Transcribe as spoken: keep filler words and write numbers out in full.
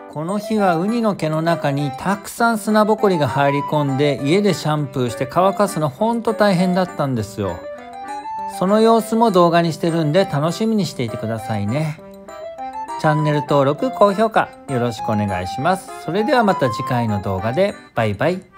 この日はウニの毛の中にたくさん砂ぼこりが入り込んで、家でシャンプーして乾かすのほんと大変だったんですよ。その様子も動画にしてるんで楽しみにしていてくださいね。チャンネル登録、高評価よろしくお願いします。それではまた次回の動画でバイバイ。